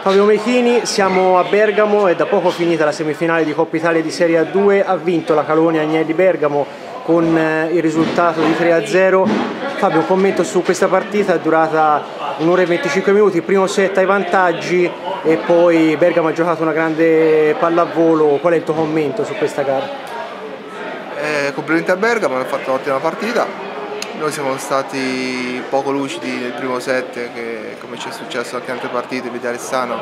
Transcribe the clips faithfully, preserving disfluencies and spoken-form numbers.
Fabio Mechini, siamo a Bergamo, è da poco finita la semifinale di Coppa Italia di Serie A due, ha vinto la Calonia Agnelli Bergamo con il risultato di tre a zero. Fabio, un commento su questa partita, è durata un'ora e venticinque minuti, primo set ai vantaggi e poi Bergamo ha giocato una grande pallavolo. Qual è il tuo commento su questa gara? Eh, complimenti a Bergamo, hanno fatto un'ottima partita. Noi siamo stati poco lucidi nel primo set, che come ci è successo anche in altre partite, vedi Alessano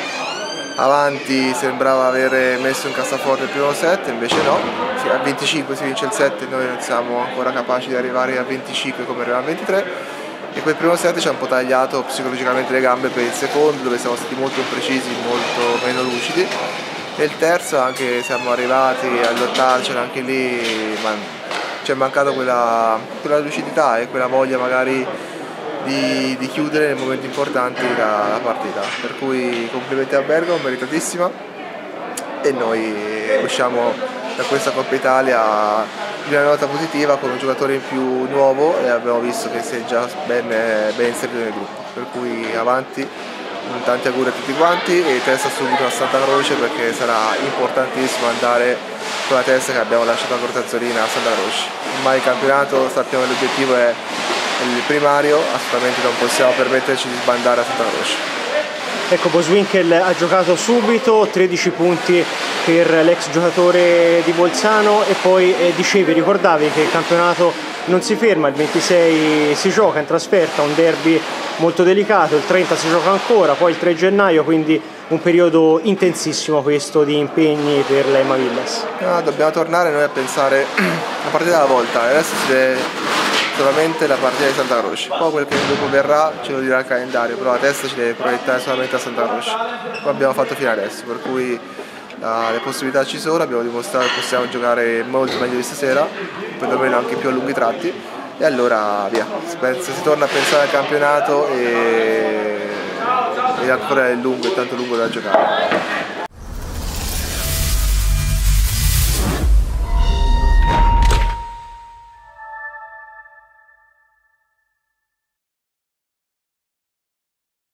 avanti sembrava avere messo in cassaforte il primo set, invece no, sì, a venticinque si vince il set e noi non siamo ancora capaci di arrivare a venticinque come arriviamo a ventitré, e quel primo set ci ha un po' tagliato psicologicamente le gambe per il secondo, dove siamo stati molto imprecisi, molto meno lucidi. Nel terzo anche siamo arrivati a lottarcela anche lì, ma ci è mancata quella, quella lucidità e quella voglia magari di, di chiudere nei momenti importanti la, la partita. Per cui complimenti a Bergamo, meritatissima, e noi usciamo da questa Coppa Italia in una nota positiva con un giocatore in più nuovo, e abbiamo visto che si è già ben, ben inserito nel gruppo. Per cui avanti, tanti auguri a tutti quanti e testa subito a Santa Croce, perché sarà importantissimo andare con la testa che abbiamo lasciato a Cortazzolina a Santa Croce. Ormai il campionato, sappiamo che l'obiettivo è il primario, assolutamente non possiamo permetterci di sbandare a Santa Croce. Ecco, Boswinkel ha giocato subito, tredici punti per l'ex giocatore di Bolzano, e poi eh, dicevi, ricordavi che il campionato non si ferma, il ventisei si gioca in trasferta, un derby molto delicato, il trenta si gioca ancora, poi il tre gennaio, quindi un periodo intensissimo questo di impegni per l'Ema Villas. No, dobbiamo tornare noi a pensare una partita alla volta, adesso si deve solamente la partita di Santa Croce, poi quel che dopo verrà ce lo dirà il calendario, però la testa ci deve proiettare solamente a Santa Croce, come abbiamo fatto fino adesso, per cui uh, le possibilità ci sono, abbiamo dimostrato che possiamo giocare molto meglio di stasera, perlomeno anche più a lunghi tratti, e allora via, si torna a pensare al campionato e, e ancora è lungo, è tanto lungo da giocare.